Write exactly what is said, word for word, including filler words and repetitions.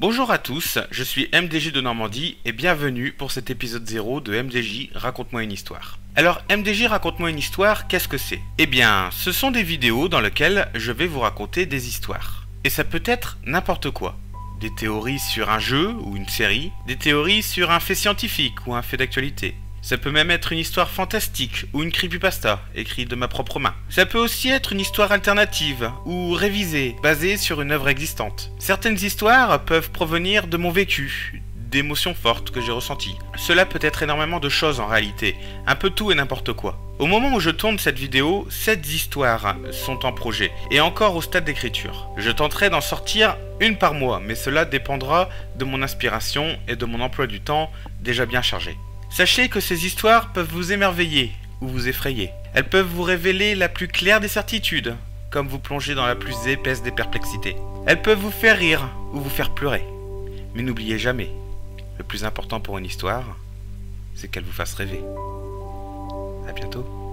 Bonjour à tous, je suis M D J de Normandie et bienvenue pour cet épisode zéro de M D J Raconte-moi une histoire. Alors M D J Raconte-moi une histoire, qu'est-ce que c'est? Eh bien, ce sont des vidéos dans lesquelles je vais vous raconter des histoires. Et ça peut être n'importe quoi. Des théories sur un jeu ou une série, des théories sur un fait scientifique ou un fait d'actualité. Ça peut même être une histoire fantastique ou une creepypasta, écrite de ma propre main. Ça peut aussi être une histoire alternative ou révisée, basée sur une œuvre existante. Certaines histoires peuvent provenir de mon vécu, d'émotions fortes que j'ai ressenties. Cela peut être énormément de choses en réalité, un peu tout et n'importe quoi. Au moment où je tourne cette vidéo, sept histoires sont en projet et encore au stade d'écriture. Je tenterai d'en sortir une par mois, mais cela dépendra de mon inspiration et de mon emploi du temps déjà bien chargé. Sachez que ces histoires peuvent vous émerveiller ou vous effrayer. Elles peuvent vous révéler la plus claire des certitudes, comme vous plonger dans la plus épaisse des perplexités. Elles peuvent vous faire rire ou vous faire pleurer. Mais n'oubliez jamais, le plus important pour une histoire, c'est qu'elle vous fasse rêver. À bientôt.